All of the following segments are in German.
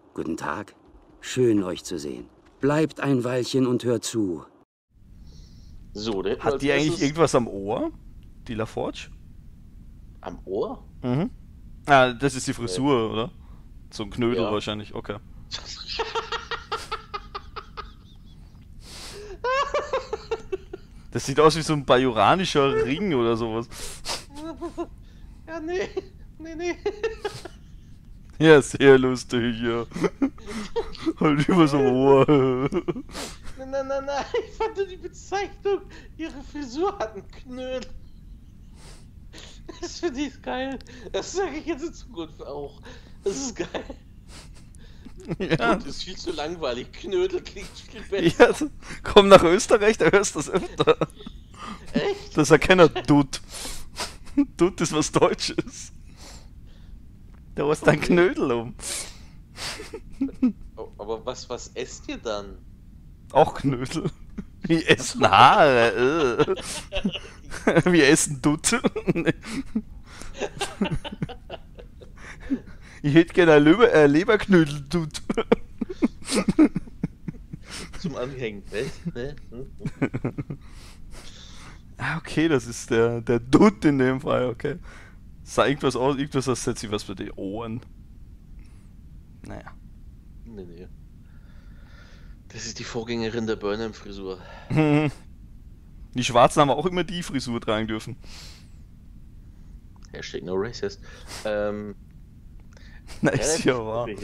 Guten Tag. Schön, euch zu sehen. Bleibt ein Weilchen und hört zu. So, der Hat die eigentlich irgendwas am Ohr? Die LaForge? am Ohr? Mhm. Ah, das ist die Frisur, oder? So ein Knödel Ja. wahrscheinlich, okay. Das sieht aus wie so ein bajoranischer Ring oder sowas. Ja, nee. Nee. Ja, sehr lustig, ja. Halt über so ein Ohr. Nein. Ich fand nur die Bezeichnung. Ihre Frisur hat einen Knödel. Das finde ich geil. Das sage ich jetzt in Zukunft auch. Das ist geil. Ja. Das ist viel zu langweilig. Knödel klingt viel besser. Ja, komm nach Österreich, da hörst du das öfter. Echt? Das erkennt er Dutt. Dutt ist was Deutsches. Da hast du ein Knödel um. Oh, aber was esst ihr dann? Auch Knödel. Wir essen Haare. Wir essen Dutt. Ich hätte gerne ein Leberknödel Dutt. Zum Anhängen, ne? Ah, okay, das ist der Dutt in dem Fall, okay. Sah irgendwas aus, irgendwas ersetzt sich was für die Ohren. Naja. Nee. Das ist die Vorgängerin der Burnham-Frisur. Die Schwarzen haben auch immer die Frisur tragen dürfen. Hashtag no racist. Na, ist ja wahr. Hier.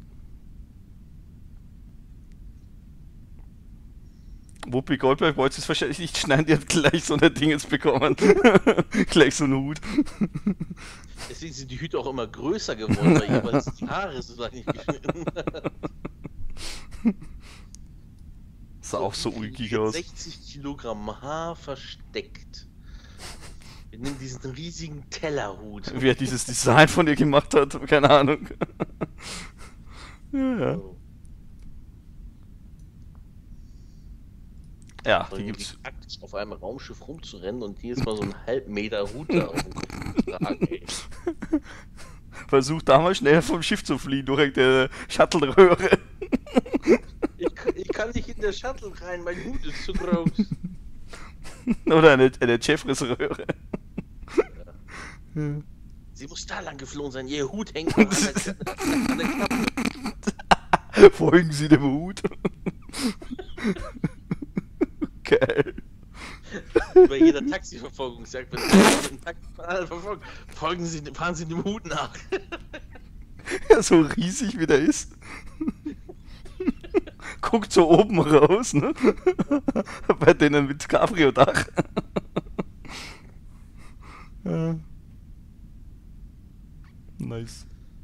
Whoopi Goldberg wollte es wahrscheinlich nicht schneiden, die hat gleich so eine Dingens bekommen. Gleich so einen Hut. Deswegen sind die Hüte auch immer größer geworden, weil jeweils die Haare so lange nicht geschnitten. Sah auch so ulkig aus. 60 Kilogramm Haar versteckt. Wir nehmen diesen riesigen Tellerhut. Wer dieses Design von ihr gemacht hat, keine Ahnung. Ja. So. Ja, Vor die allem gibt's. wie praktisch auf einem Raumschiff rumzurennen und jedes Mal so einen halben-Meter Hut da auf dem Kopf zu tragen, ey. Versuch da mal schnell vom Schiff zu fliehen, durch die Shuttle-Röhre. Ich kann nicht in der Shuttle rein, mein Hut ist zu groß. Oder eine Jeffries-Röhre. Sie muss da lang geflohen sein, ihr Hut hängt noch an der Klappe. Folgen Sie dem Hut. Geil. Bei jeder Taxiverfolgungsjagd, wenn Sie einen Taxifahrer verfolgen, fahren Sie dem Hut nach. Ja, so riesig wie der ist. Guckt so oben raus, ne? Bei denen mit Cabrio-Dach. Ja. Nice.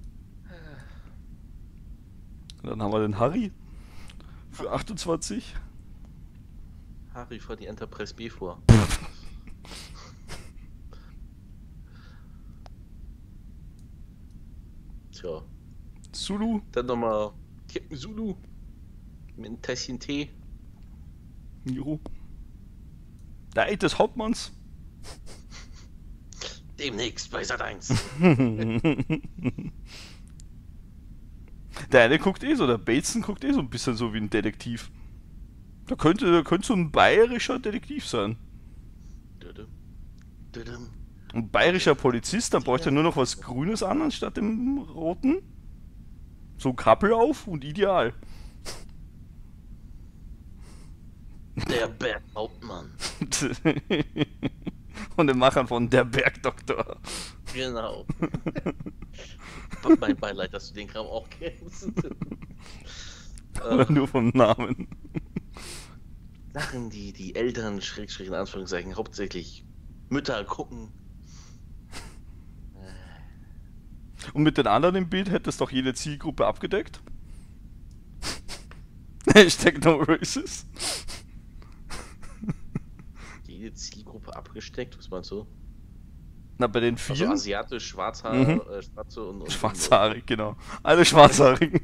Dann haben wir den Harry für 28. Harry vor die Enterprise B vor. Tja, Zulu. dann nochmal Captain Zulu mit einem Tässchen Tee. Jo. Der Eid des Hauptmanns. Demnächst bei Sat.1. Der eine guckt so, der Bateson guckt so ein bisschen so wie ein Detektiv. Da könnte so ein bayerischer Detektiv sein. Dödüm. Dödüm. Ein bayerischer Polizist, dann bräuchte er nur noch was Grünes an, anstatt dem Roten. So ein Kappel auf und ideal. Der Berghauptmann. Und den Machern von Der Bergdoktor. Genau. Mein Beileid, dass du den Kram auch kennst. Aber nur vom Namen. Sachen, die die Eltern, Schrägstrich in Anführungszeichen, hauptsächlich Mütter gucken. Und mit den anderen im Bild hätte es doch jede Zielgruppe abgedeckt. Hashtag no racist. Jede Zielgruppe abgesteckt, was meinst du? Na, bei den Also vier? asiatisch, Schwarzhaar, Mhm. Schwarze und Schwarzhaarig, genau. Alle Schwarzhaarigen.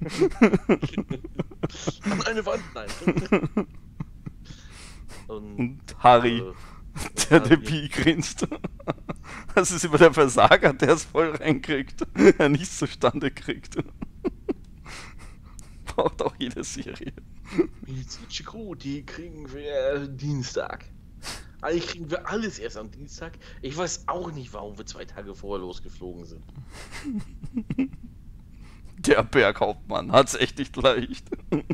An eine Wand, nein. Und Harry, der Harry. Debil grinst. Das ist immer der Versager, der es voll reinkriegt. Er nichts zustande kriegt. braucht auch jede Serie. Medizinische Crew, die kriegen wir Dienstag. Eigentlich kriegen wir alles erst am Dienstag. Ich weiß auch nicht, warum wir 2 Tage vorher losgeflogen sind. Der Berghauptmann hat's echt nicht leicht.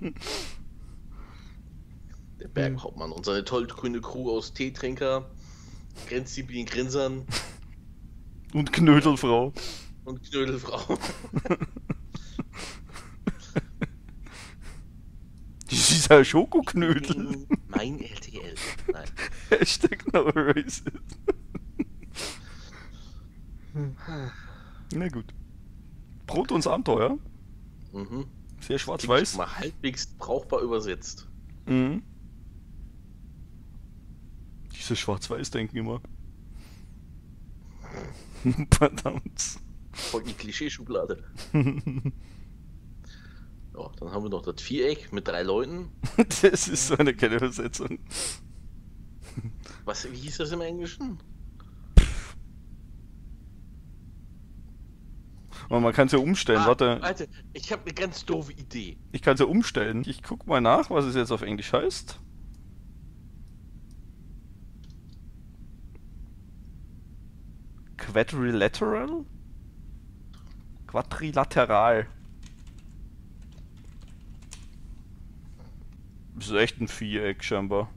Der Berghauptmann und seine tollgrüne Crew aus Teetrinker, Grenzdebilen Grinsern Und Knödelfrau. und Knödelfrau. Das ist ein Schokoknödel. Mein RTL. Nein. Hashtag no racist. Na gut. Brot und Abenteuer. Mhm. Sehr schwarz-weiß. Mal halbwegs brauchbar übersetzt. Mhm. Dieses Schwarz-Weiß-Denken immer. Verdammt. Voll die Klischeeschublade. Ja, dann haben wir noch das Viereck mit 3 Leuten. Das ist so eine keine Übersetzung. Wie hieß das im Englischen? Aber man kann es ja umstellen, warte. Warte, ich habe eine ganz doofe Idee. Ich kann es ja umstellen. Ich guck mal nach, was es jetzt auf Englisch heißt. Quadrilateral? Quadrilateral. Das ist echt ein Viereck scheinbar.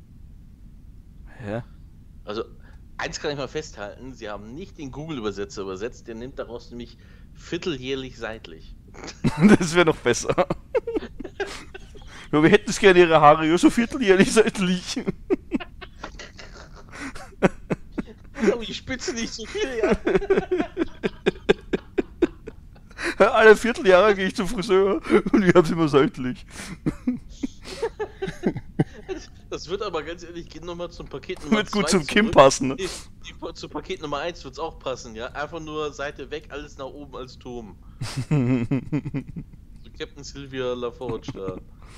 Hä? Also, eins kann ich mal festhalten, sie haben nicht den Google-Übersetzer übersetzt, der nimmt daraus nämlich vierteljährlich seitlich. Das wäre noch besser. Ja, wir hätten es gerne ihre Haare ja so vierteljährlich seitlich. Aber die Spitze nicht so viel, ja. Alle Vierteljahre gehe ich zum Friseur und ich hab's immer seitlich. Das wird aber ganz ehrlich, geht nochmal zum Paket Nummer 2 Wird gut zum zurück. Kim passen, ne? Zu Paket Nummer 1 wird's auch passen, ja. Einfach nur Seite weg, alles nach oben als Turm. So Captain Sylvia LaForge da.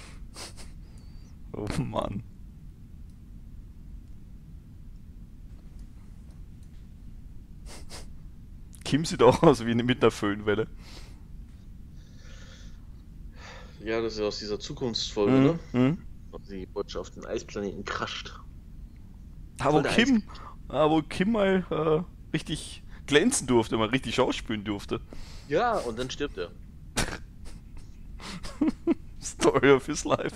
Oh Mann. Kim sieht auch aus wie mit einer Föhnwelle. Ja, das ist aus dieser Zukunftsfolge, ne? Mhm. Die Botschaft auf den Eisplaneten crasht. Da wo Kim mal richtig glänzen durfte, mal richtig schauspielen durfte. Ja, und dann stirbt er. Story of his life.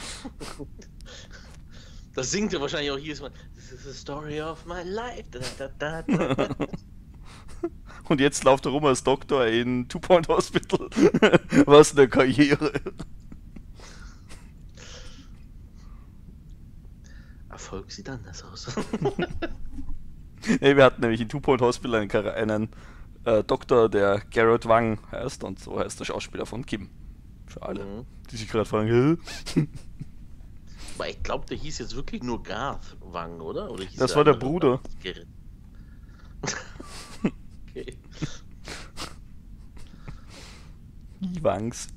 Das singt er wahrscheinlich auch jedes Mal. This is the story of my life. Da, da, da, da. Und jetzt läuft er rum als Doktor in Two Point Hospital. Was eine Karriere. Erfolg sieht anders aus. Nee, wir hatten nämlich in Two Point Hospital einen Doktor, der Garrett Wang heißt, und so heißt der Schauspieler von Kim. Für alle, die sich gerade fragen, hä? Aber ich glaube, der hieß jetzt wirklich nur Garth Wang, oder hieß Das war der Bruder. Gerrit. Okay. Wangs.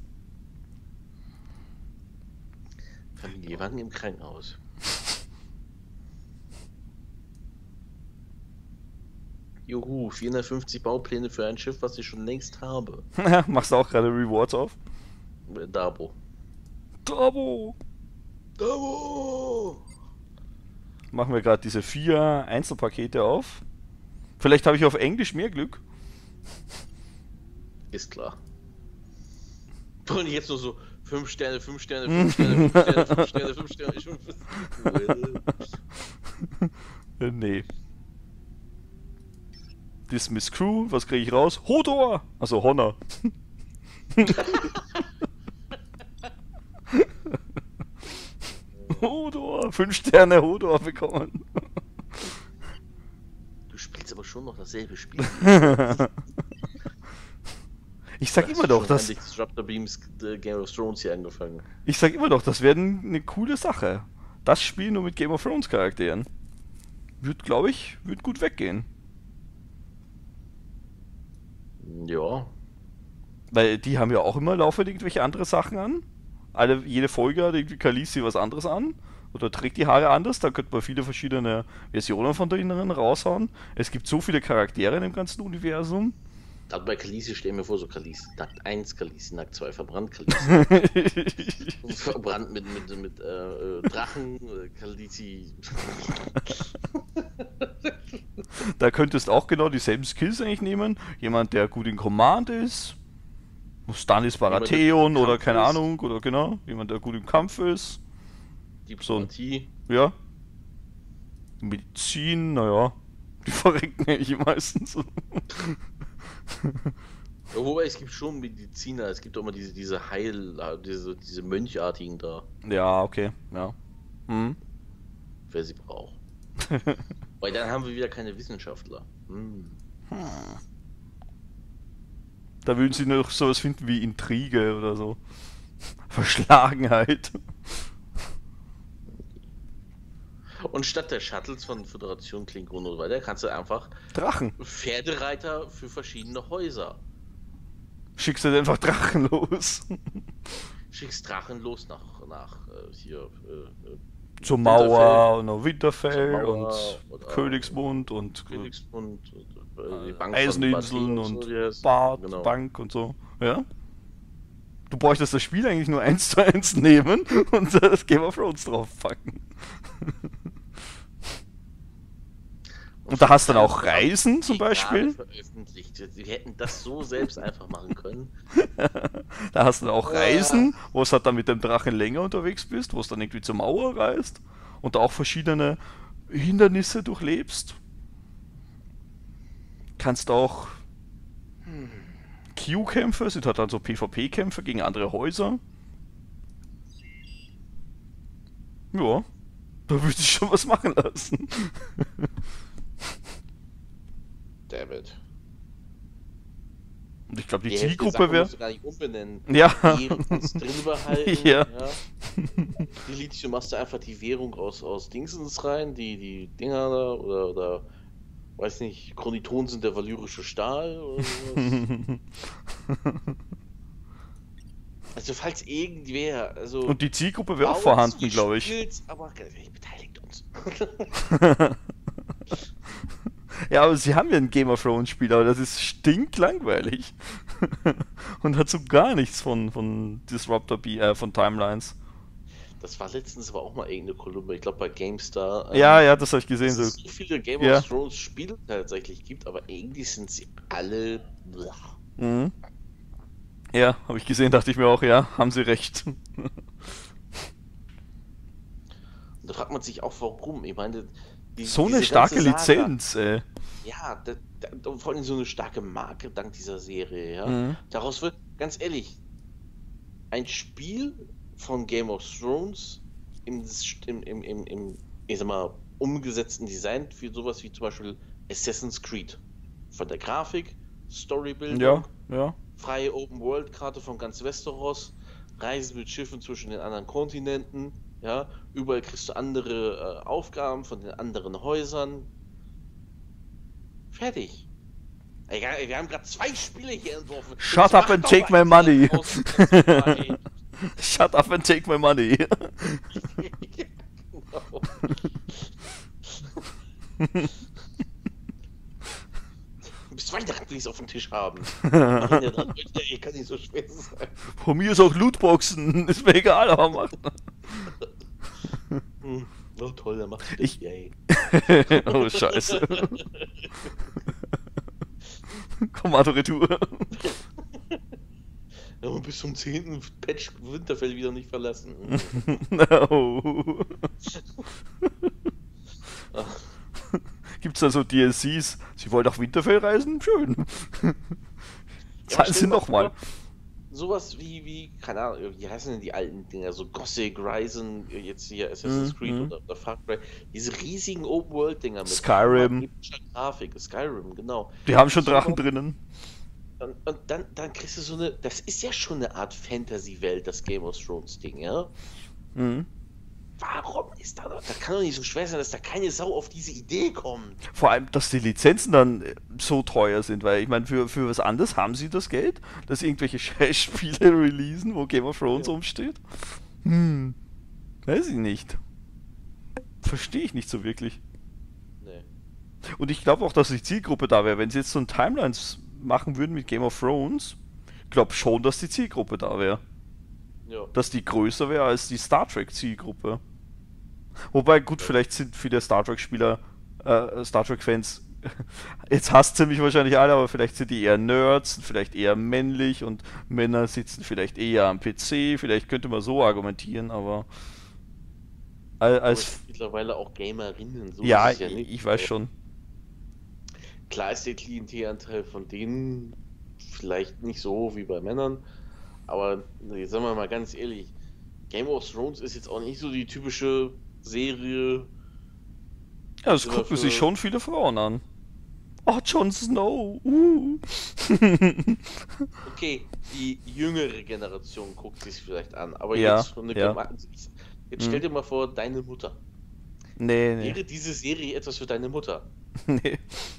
Familie Wang im Krankenhaus. Juhu, 450 Baupläne für ein Schiff, was ich schon längst habe. Machst du auch gerade Rewards auf? Dabo. Dabo! Dabo! Machen wir gerade diese 4 Einzelpakete auf. Vielleicht habe ich auf Englisch mehr Glück. Ist klar. Und jetzt nur so 5 Sterne, 5 Sterne, 5 Sterne, 5 Sterne, 5 Sterne, 5 Sterne. Nee. Dismiss Crew, was kriege ich raus? Hodor! Also Honor. Hodor! 5 Sterne Hodor bekommen. Du spielst aber schon noch dasselbe Spiel. Ich sag immer doch, dass. Disruptor Beams Game of Thrones hier angefangen. Ich sag immer doch, das wäre eine coole Sache. Das Spiel nur mit Game of Thrones Charakteren. Wird, glaube ich, wird gut weggehen. Ja. Weil die haben ja auch immer laufend irgendwelche andere Sachen an. Jede Folge hat irgendwie Khaleesi was anderes an. Oder trägt die Haare anders. Da könnte man viele verschiedene Versionen von denen raushauen. Es gibt so viele Charaktere in dem ganzen Universum. Also bei Khaleesi stell mir vor, so Khaleesi, Nackt 1, Khaleesi, Nackt 2, verbrannt, Khaleesi. Verbrannt mit Drachen, Khaleesi. Da könntest auch genau dieselben Skills eigentlich nehmen. Jemand, der gut in Command ist. Stannis Baratheon oder keine Ahnung, oder genau. Jemand, der gut im Kampf ist. Diplomatie. So, ja. Medizin, naja. Die verrecken eigentlich meistens. Ja, wobei es gibt schon Mediziner, es gibt auch immer diese diese Mönchartigen da, Ja, okay, ja. Hm. wer sie braucht. Weil dann haben wir wieder keine Wissenschaftler. Da würden sie noch sowas finden wie Intrige oder so. Verschlagenheit. Und statt der Shuttles von Föderation Klingonen und so weiter, kannst du einfach Drachen. Pferdereiter für verschiedene Häuser. Schickst du einfach Drachen los. Schickst Drachen los nach hier Zur Winterfell, Mauer und nach Winterfell zur Mauer und oder Königsmund und Königsmund, die Bank Eiseninseln von und so, wie heißt- Bad, genau. Bank und so. Ja? Du bräuchtest das Spiel eigentlich nur 1:1 nehmen und das Game of Thrones draufpacken. Und da hast du dann auch Reisen zum Beispiel. Veröffentlicht. Sie hätten das so selbst einfach machen können. Da hast du dann auch Reisen, wo es halt dann mit dem Drachen länger unterwegs bist, wo es dann irgendwie zur Mauer reist und da auch verschiedene Hindernisse durchlebst. Kannst auch Q-Kämpfe, sind halt dann so PvP-Kämpfe gegen andere Häuser. Ja, da würde ich schon was machen lassen. David. Und ich glaube, die Hälfte der Zielgruppe Sachen wäre... musst du gar nicht umbenennen. Ja. Die kannst du drin behalten. Ja. Die Lithium machst du einfach die Währung aus Dingsens rein, die Dinger da, oder weiß nicht, Chroniton sind der valyrische Stahl oder sowas. Also falls irgendwer, also... Und die Zielgruppe wäre auch baut vorhanden, die glaube ich. Spiels, aber beteiligt uns. Ja, aber sie haben ja ein Game of Thrones Spiel, aber das ist stinklangweilig. Und hat so gar nichts von Disruptor von Timelines. Das war letztens aber auch mal irgendeine Kolumne, ich glaube bei GameStar. Ja, das habe ich gesehen. Dass So. es so viele Game Ja. of Thrones Spiele tatsächlich gibt, aber irgendwie sind sie alle... blach. Mhm. Ja, habe ich gesehen, dachte ich mir auch, ja, haben sie recht. Und da fragt man sich auch, warum. Ich meine, So eine diese starke ganze Saga, Lizenz, ey. Ja, vor allem so eine starke Marke dank dieser Serie, ja. Mhm. Daraus wird, ganz ehrlich, ein Spiel von Game of Thrones ich sag mal, umgesetzten Design für sowas wie zum Beispiel Assassin's Creed. Von der Grafik, Storybildung, Ja, ja. freie Open-World-Karte von ganz Westeros, Reisen mit Schiffen zwischen den anderen Kontinenten, ja, überall kriegst du andere Aufgaben von den anderen Häusern. Fertig. Egal, wir haben gerade 2 Spiele hier entworfen. Shut Jetzt up mach and doch take mal my money. draus. Ey. Shut up and take my money. Genau. Bis Weihnachten will ich es auf dem Tisch haben. Ich kann nicht so schwer sein. Von mir ist auch Lootboxen, ist mir egal, aber macht. Oh toll, dann macht Ich- das. Yay. Oh, scheiße. Kommando Retour. Ja, bis zum 10. Patch Winterfell wieder nicht verlassen. No. Ach, Gibt's da so DLCs? Sie wollen nach Winterfell reisen? Schön. Zahlen stell Sie dir mal nochmal. vor, Sowas wie, keine Ahnung, wie heißen denn die alten Dinger? So Gothic, Ryzen, jetzt hier Assassin's Creed oder Far Cry. Diese riesigen Open-World-Dinger mit Skyrim. epischer Grafik. Skyrim, genau. Die haben schon So Drachen was- drinnen. Und dann kriegst du so eine, das ist ja schon eine Art Fantasy-Welt, das Game of Thrones-Ding, ja? Mhm. Warum ist da kann doch nicht so schwer sein, dass da keine Sau auf diese Idee kommt. Vor allem, dass die Lizenzen dann so teuer sind, weil ich meine, für was anderes haben sie das Geld, dass sie irgendwelche Scheißspiele releasen, wo Game of Thrones Ja. rumsteht? Weiß ich nicht. Verstehe ich nicht so wirklich. Nee. Und ich glaube auch, dass die Zielgruppe da wäre, wenn sie jetzt so ein machen würden mit Game of Thrones, glaube schon, dass die Zielgruppe da wäre. Ja. Dass die größer wäre als die Star Trek Zielgruppe. Wobei, gut, vielleicht sind viele Star Trek Spieler, Star Trek Fans, jetzt hasst sie mich wahrscheinlich alle, aber vielleicht sind die eher Nerds, vielleicht eher männlich und Männer sitzen vielleicht eher am PC, vielleicht könnte man so argumentieren, aber als mittlerweile auch Gamerinnen, so ja, ist es ja nicht. ich weiß schon. Klar ist der Klientelanteil von denen vielleicht nicht so wie bei Männern, aber jetzt sagen wir mal ganz ehrlich, Game of Thrones ist jetzt auch nicht so die typische Serie. Ja, das gucken sich schon viele Frauen an. Oh, Jon Snow. Okay, die jüngere Generation guckt sich vielleicht an, aber Ja, jetzt, ja. jetzt stell dir mal vor, deine Mutter. Nee, nee. Wäre diese Serie etwas für deine Mutter? Nee.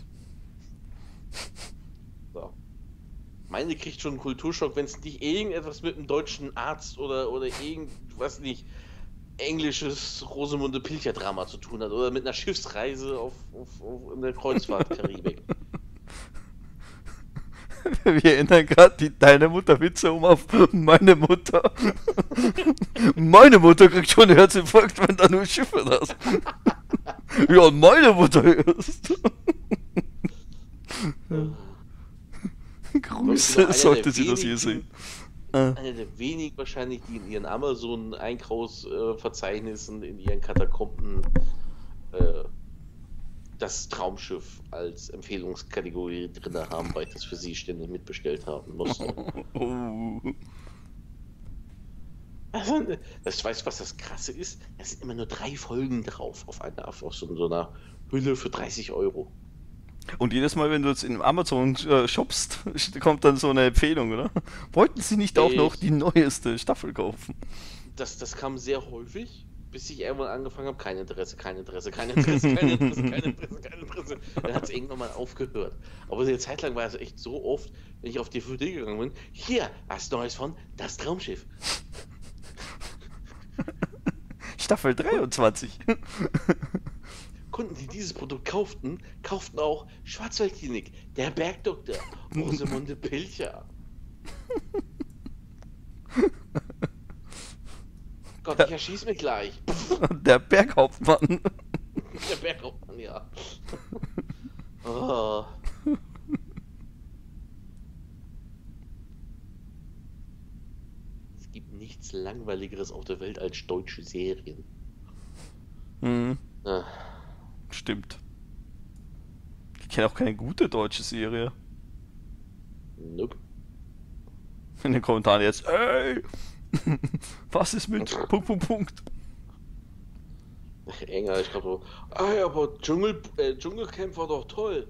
So. Meine kriegt schon einen Kulturschock, wenn es nicht irgendetwas mit einem deutschen Arzt oder irgendwas nicht englisches Rosamunde Pilcher-Drama zu tun hat oder mit einer Schiffsreise in der Kreuzfahrt Karibik. Wir ändern gerade deine Mutter-Witze um auf meine Mutter. Meine Mutter kriegt schon einen Herzinfarkt, wenn da nur Schiffe da sind. Ja, und meine Mutter ist. Grüße, sollte sie das hier sehen. Eine der wenigen wahrscheinlich, die in ihren Amazon-Einkaufsverzeichnissen, in ihren Katakomben das Traumschiff als Empfehlungskategorie drin haben, weil ich das für sie ständig mitbestellt haben musste. Also, weißt du, was das Krasse ist? Da sind immer nur 3 Folgen drauf auf so einer Hülle für 30 €. Und jedes Mal, wenn du jetzt in Amazon shoppst, kommt dann so eine Empfehlung, oder? Wollten sie nicht auch noch die neueste Staffel kaufen? Das kam sehr häufig, bis ich irgendwann angefangen habe, kein Interesse, kein Interesse, kein Interesse, kein Interesse, kein Interesse, kein Interesse. Dann hat es irgendwann mal aufgehört. Aber eine Zeit lang war es echt so oft, wenn ich auf DVD gegangen bin, hier, was Neues von Das Traumschiff. Staffel 23. Kunden, die dieses Produkt kauften auch Schwarzwaldklinik, der Bergdoktor, Rosamunde Pilcher. Gott, ich erschieß mich gleich. Der Berghauptmann. Der Berghauptmann, ja. Oh. Es gibt nichts Langweiligeres auf der Welt als deutsche Serien. Mhm. Ah. Stimmt. Ich kenne auch keine gute deutsche Serie. Nope. In den Kommentaren jetzt, ey! Was ist mit Punkt. Enger, ich glaube so, ja, aber Dschungelcamp war doch toll.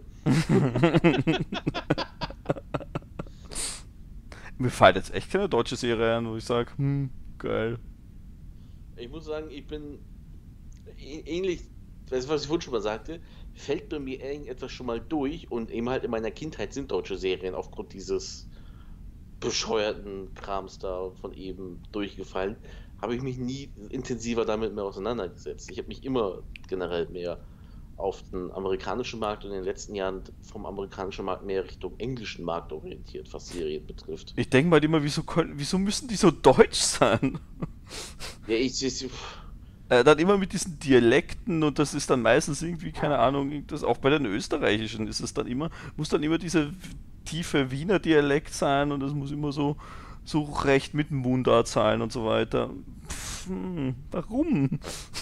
Mir fällt jetzt echt keine deutsche Serie ein, wo ich sage, geil. Ich muss sagen, ich bin ähnlich, weißt du, was ich vorhin schon mal sagte, fällt bei mir irgendetwas schon mal durch und eben halt in meiner Kindheit sind deutsche Serien aufgrund dieses bescheuerten Krams da von eben durchgefallen, habe ich mich nie intensiver damit mehr auseinandergesetzt. Ich habe mich immer generell mehr auf den amerikanischen Markt und in den letzten Jahren vom amerikanischen Markt mehr Richtung englischen Markt orientiert, was Serien betrifft. Ich denke mal immer, wieso müssen die so deutsch sein? Ja, dann immer mit diesen Dialekten und das ist dann meistens irgendwie, keine Ahnung, das auch bei den österreichischen ist es dann immer, muss dann immer diese tiefe Wiener Dialekt sein und das muss immer so recht mit dem Mundart sein und so weiter. Warum?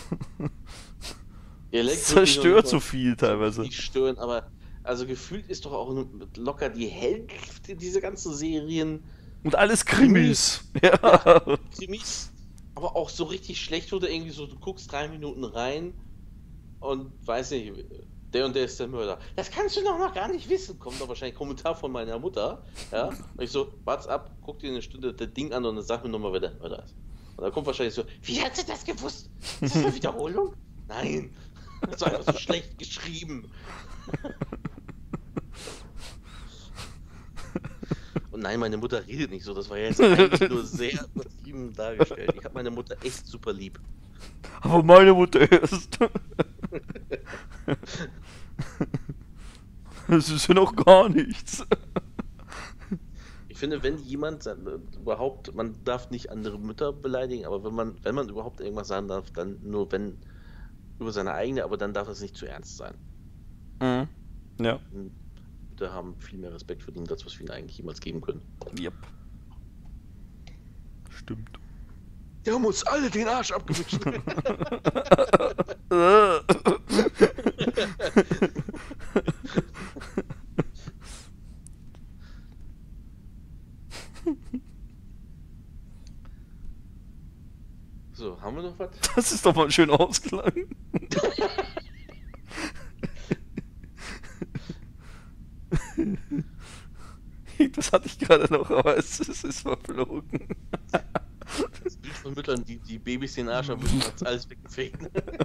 Dialekt zerstört so viel teilweise. Nicht stören, aber also gefühlt ist doch auch locker die Hälfte dieser ganzen Serien. Und alles Krimis. Ja. Krimis, aber auch so richtig schlecht, wo du irgendwie so, du guckst 3 Minuten rein und weiß nicht, der und der ist der Mörder. Das kannst du doch noch gar nicht wissen. Kommt doch wahrscheinlich ein Kommentar von meiner Mutter. Ja, und ich so, what's up, guck dir eine Stunde das Ding an und dann sag mir nochmal, wer der Mörder ist. Und dann kommt wahrscheinlich so, wie hat sie das gewusst? Ist das eine Wiederholung? Nein. Das war einfach so schlecht geschrieben. Und nein, meine Mutter redet nicht so. Das war jetzt eigentlich nur sehr übertrieben dargestellt. Ich habe meine Mutter echt super lieb. Aber meine Mutter ist. Das ist ja noch gar nichts. finde, wenn jemand überhaupt, man darf nicht andere Mütter beleidigen, aber wenn man überhaupt irgendwas sagen darf, dann nur wenn über seine eigene, aber dann darf es nicht zu ernst sein. Mhm. Ja. Mütter haben viel mehr Respekt für das, was wir ihnen eigentlich jemals geben können. Yep. Stimmt. Die haben uns alle den Arsch abgewischt. So, haben wir noch was? Das ist doch mal schön Ausklang. Das hatte ich gerade noch, aber es ist verflogen. Das Bild von Müttern, die Babys den Arsch abwischen, hat's alles weggefegt.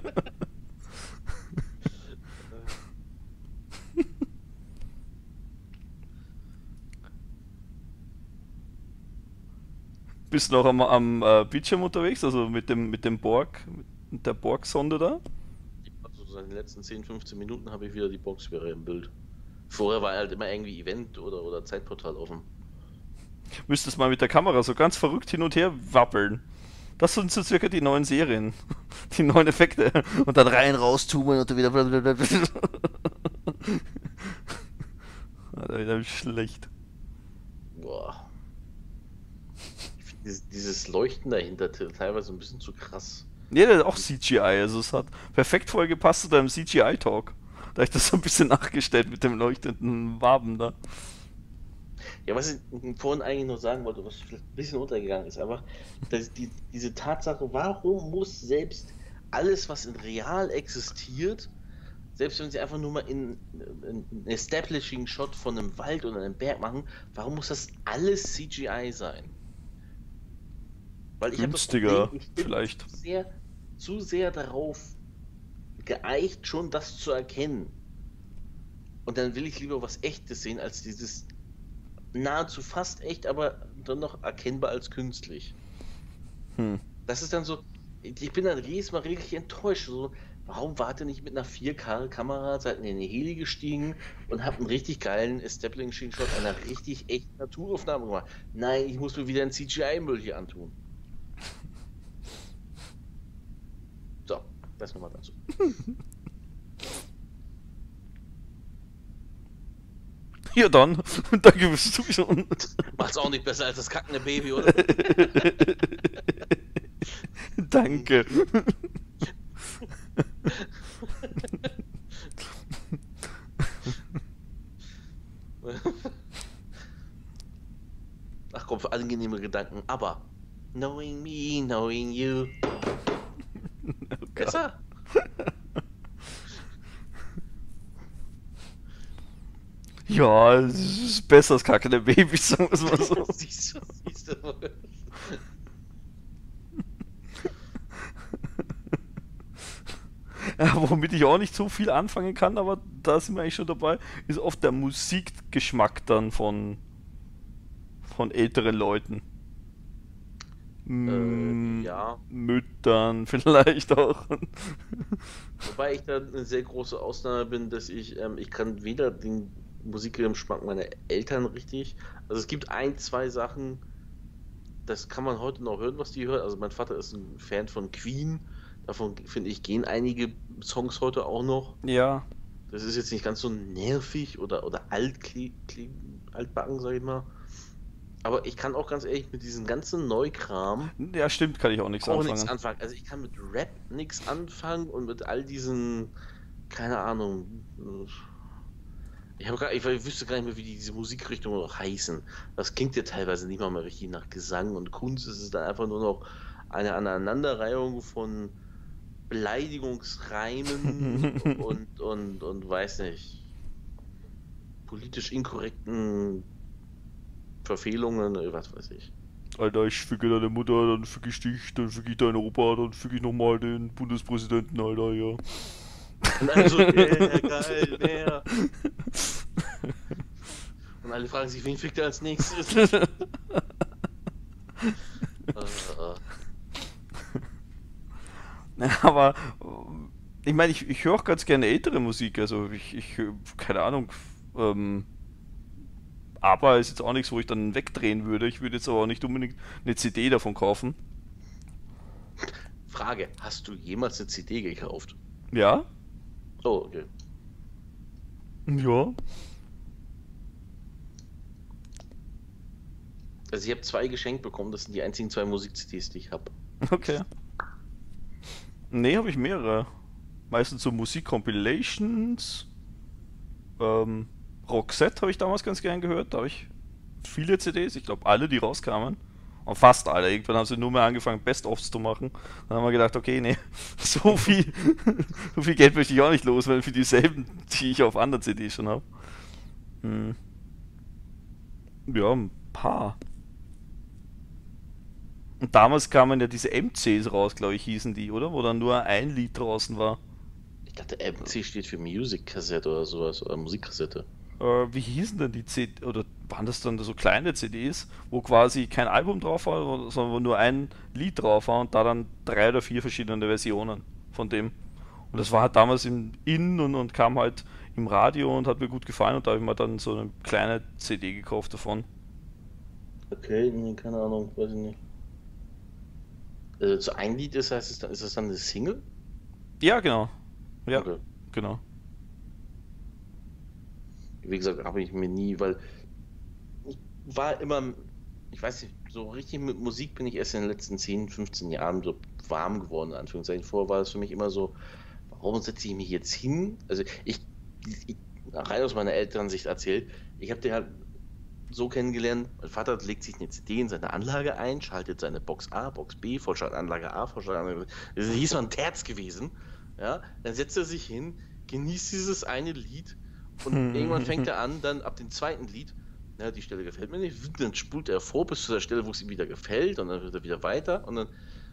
Bist du noch am Bildschirm unterwegs, also mit dem Borg, mit der Borg-Sonde da? Also so in den letzten 10, 15 Minuten habe ich wieder die Boxsperre im Bild. Vorher war halt immer irgendwie Event oder Zeitportal offen. Müsstest mal mit der Kamera so ganz verrückt hin und her wappeln. Das sind so circa die neuen Serien. Die neuen Effekte. Und dann rein, raus, zoomen und dann wieder blablabla. Alter, wieder schlecht. Boah. Ich find dieses Leuchten dahinter teilweise ein bisschen zu krass. Nee, das ist auch CGI. Also es hat perfekt voll gepasst zu deinem CGI-Talk. Da hab ich das so ein bisschen nachgestellt mit dem leuchtenden Waben da. Ja, was ich vorhin eigentlich noch sagen wollte, was vielleicht ein bisschen untergegangen ist, einfach dass diese Tatsache, warum muss selbst alles, was in real existiert, selbst wenn sie einfach nur mal in einen Establishing-Shot von einem Wald oder einem Berg machen, warum muss das alles CGI sein? Weil ich habe das Günstiger, Problem, ich bin vielleicht. zu sehr darauf geeicht, schon das zu erkennen. Und dann will ich lieber was Echtes sehen, als dieses nahezu fast echt, aber dann noch erkennbar als künstlich. Das ist dann so, ich bin dann jedes Mal richtig enttäuscht. So, warum wart ihr nicht mit einer 4K-Kamera, seid in eine Heli gestiegen und habt einen richtig geilen Establishing-Shot einer richtig echten Naturaufnahme gemacht? Nein, ich muss mir wieder einen CGI-Müll hier antun. So, das nochmal dazu. Ja dann, danke fürs Zuschauen. Macht's auch nicht besser als das kackende Baby, oder? Danke. Ach komm, für angenehme Gedanken, aber knowing me, knowing you. Besser? Ja, es ist besser als kackende Babys, sagen wir es mal so. Siehst du. Ja, womit ich auch nicht so viel anfangen kann, aber da sind wir eigentlich schon dabei, ist oft der Musikgeschmack dann von älteren Leuten. Ja. Müttern vielleicht auch. Wobei ich da eine sehr große Ausnahme bin, dass ich kann weder den Musikgeschmack meiner Eltern richtig, also es gibt ein, zwei Sachen, das kann man heute noch hören, was die hören. Also mein Vater ist ein Fan von Queen, davon finde ich, gehen einige Songs heute auch noch. Ja. Das ist jetzt nicht ganz so nervig oder altbacken, sag ich mal. Aber ich kann auch ganz ehrlich mit diesem ganzen Neukram Ja, stimmt, kann ich auch nichts auch anfangen. nichts anfangen. Also ich kann mit Rap nichts anfangen und mit all diesen, keine Ahnung, ich wüsste gar nicht mehr, wie diese Musikrichtungen noch heißen. Das klingt ja teilweise nicht mal mehr richtig nach Gesang und Kunst. Es ist dann einfach nur noch eine Aneinanderreihung von Beleidigungsreimen und weiß nicht, politisch inkorrekten Verfehlungen, was weiß ich. Alter, ich ficke deine Mutter, dann ficke ich dich, dann ficke ich deinen Opa, dann ficke ich nochmal den Bundespräsidenten, Alter, ja. Und also, geil, wer? Und alle fragen sich, wen fickt er als nächstes? Aber ich meine, ich höre auch ganz gerne ältere Musik, also ich keine Ahnung, Aber ist jetzt auch nichts, wo ich dann wegdrehen würde. Ich würde jetzt aber auch nicht unbedingt eine CD davon kaufen. Frage, hast du jemals eine CD gekauft? Ja? Oh, okay. Ja. Also ich habe 2 geschenkt bekommen, das sind die einzigen 2 Musik-CDs, die ich habe. Okay. Nee, habe ich mehrere. Meistens so Musik-Compilations. Roxette habe ich damals ganz gern gehört. Da habe ich viele CDs. Ich glaube, alle, die rauskamen. Und fast alle. Irgendwann haben sie nur mehr angefangen, Best-ofs zu machen. Dann haben wir gedacht, okay, nee, so viel, so viel Geld möchte ich auch nicht loswerden für dieselben, die ich auf anderen CDs schon habe. Ja, ein paar. Und damals kamen ja diese MCs raus, glaube ich, hießen die, oder? Wo dann nur ein Lied draußen war. Ich dachte, MC steht für Music-Kassette oder sowas, oder Musikkassette. Wie hießen denn die CD, oder waren das dann so kleine CDs, wo quasi kein Album drauf war, sondern wo nur ein Lied drauf war und da dann 3 oder 4 verschiedene Versionen von dem. Und das war halt damals und kam halt im Radio und hat mir gut gefallen und da habe ich mir dann so eine kleine CD gekauft davon. Okay, nee, keine Ahnung, weiß ich nicht. Also so ein Lied ist, heißt es dann, ist das dann eine Single? Ja, genau. Ja, Okay. genau. Wie gesagt, habe ich mir nie, weil ich war immer, ich weiß nicht, so richtig mit Musik bin ich erst in den letzten 10, 15 Jahren so warm geworden, in Anführungszeichen. Vorher war es für mich immer so, warum setze ich mich jetzt hin? Also ich rein aus meiner Elternsicht erzählt, ich habe den halt so kennengelernt, mein Vater legt sich eine CD in seine Anlage ein, schaltet seine Box A, Box B, Vollschaltanlage A, Vollschaltanlage B. Das hieß mal ein Terz gewesen. Ja, dann setzt er sich hin, genießt dieses eine Lied und irgendwann fängt er an, dann ab dem zweiten Lied, ja, die Stelle gefällt mir nicht, dann spult er vor bis zu der Stelle, wo es ihm wieder gefällt und dann wird er wieder weiter und dann,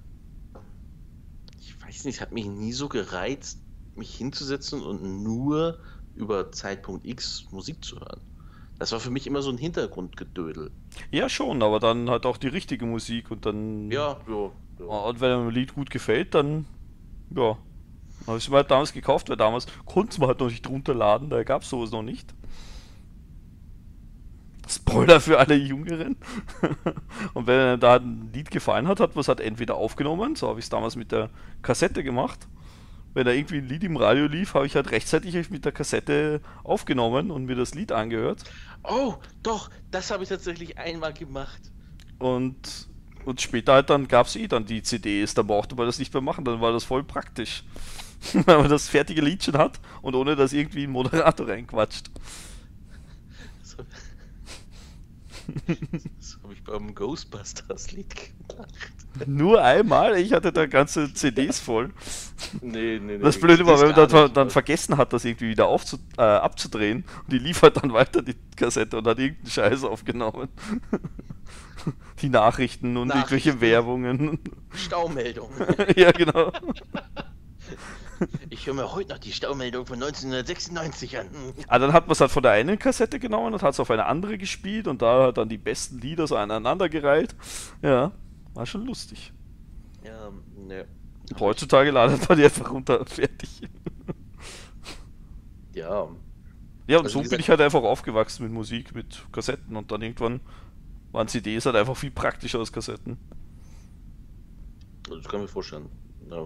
ich weiß nicht, es hat mich nie so gereizt, mich hinzusetzen und nur über Zeitpunkt X Musik zu hören. Das war für mich immer so ein Hintergrundgedödel. Ja, schon, aber dann halt auch die richtige Musik und dann. Ja, ja, ja. Und wenn einem ein Lied gut gefällt, dann. Ja. Habe ich es mir halt damals gekauft, weil damals konnte man halt noch nicht runterladen, da gab es sowas noch nicht. Spoiler für alle Jüngeren. Und wenn einem da ein Lied gefallen hat, hat man es halt entweder aufgenommen, so habe ich es damals mit der Kassette gemacht. Wenn da irgendwie ein Lied im Radio lief, habe ich halt rechtzeitig mit der Kassette aufgenommen und mir das Lied angehört. Oh, doch, das habe ich tatsächlich einmal gemacht. Und später halt dann gab es dann die CDs, da brauchte man das nicht mehr machen, dann war das voll praktisch. Wenn man das fertige Lied schon hat und ohne dass irgendwie ein Moderator reinquatscht. Das habe hab ich beim Ghostbusters-Lied gemacht. Nur einmal? Ich hatte da ganze CDs voll. Nee. Das Blöde war, das wenn man gar nicht. dann vergessen hat, das irgendwie wieder abzudrehen und die liefert dann weiter die Kassette und hat irgendeinen Scheiß aufgenommen. Die Nachrichten und irgendwelche Werbungen. Staumeldung. Ja, genau. Ich höre mir heute noch die Staumeldung von 1996 an. Ah, dann hat man es halt von der einen Kassette genommen und hat es auf eine andere gespielt und da hat dann die besten Lieder so aneinandergereiht. Ja, war schon lustig. Ja, ne. Heutzutage ladet man die einfach runter und fertig. Ja. Ja, und Also, so wie bin gesagt- ich halt einfach aufgewachsen mit Musik, mit Kassetten und dann irgendwann waren CDs halt einfach viel praktischer als Kassetten. Das kann ich mir vorstellen. Ja.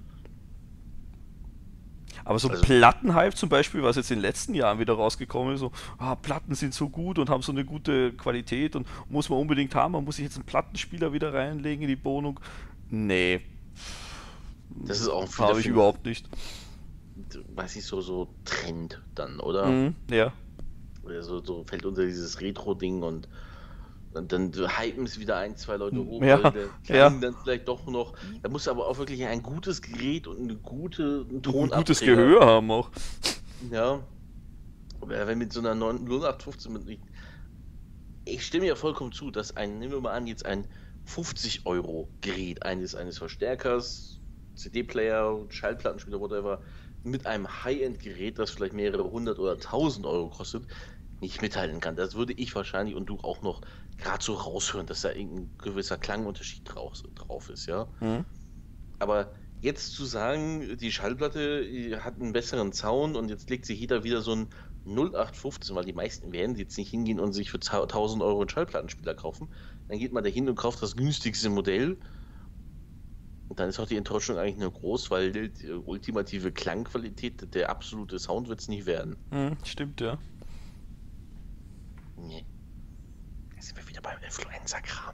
Aber so Also- Plattenhype zum Beispiel, was jetzt in den letzten Jahren wieder rausgekommen ist, so, Platten sind so gut und haben so eine gute Qualität und muss man unbedingt haben, man muss sich jetzt einen Plattenspieler wieder reinlegen in die Wohnung. Nee, Das ist auch habe ich überhaupt nicht. weiß ich, so Trend dann, oder? Mhm, ja. Oder so fällt unter dieses Retro-Ding und dann hypen es wieder 1, 2 Leute hoch, Ja, weil der ja. Klang dann vielleicht doch noch. Da muss aber auch wirklich ein gutes Gerät und einen Ein gutes Tonabträger. Gehör haben auch. Ja. Aber wenn mit so einer 0815 ich stimme ja vollkommen zu, dass nehmen wir mal an, jetzt ein 50-Euro-Gerät eines Verstärkers, CD-Player, Schallplattenspieler, whatever, mit einem High-End-Gerät, das vielleicht mehrere 100 oder 1000 Euro kostet, nicht mithalten kann. Das würde ich wahrscheinlich und du auch noch gerade so raushören, dass da irgendein gewisser Klangunterschied drauf ist, ja. Mhm. Aber jetzt zu sagen, die Schallplatte hat einen besseren Sound und jetzt legt sich jeder wieder so ein 0815, weil die meisten werden jetzt nicht hingehen und sich für 1000 Euro einen Schallplattenspieler kaufen. Dann geht man da hin und kauft das günstigste Modell. Und dann ist auch die Enttäuschung eigentlich nur groß, weil die ultimative Klangqualität, der absolute Sound wird es nicht werden. Stimmt, ja. Nee. Jetzt sind wir wieder beim Influencer-Kram.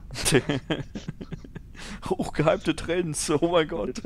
Hochgehypte Trends, oh mein Gott.